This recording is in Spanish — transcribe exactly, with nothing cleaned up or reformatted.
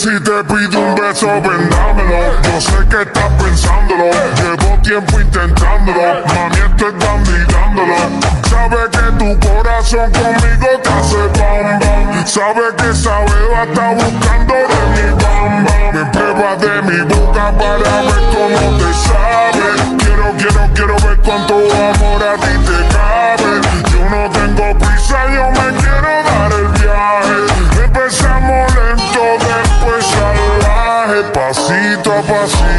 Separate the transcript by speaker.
Speaker 1: Si te pido un beso, ven dámelo. Yo sé que estás pensándolo. Llevo tiempo intentándolo. Mami, estoy dando y dándolo. Sabe que tu corazón conmigo te hace bam bam. Sabe que esa beba está buscando de mi bam bam. Me prueba de mi boca para ver cómo te sabe. Quiero, quiero, quiero ver cuánto amor a ti te cabe. Yo no tengo prisa, yo me quiero dar el viaje. Empezamos lento, después salvaje, pasito a pasito.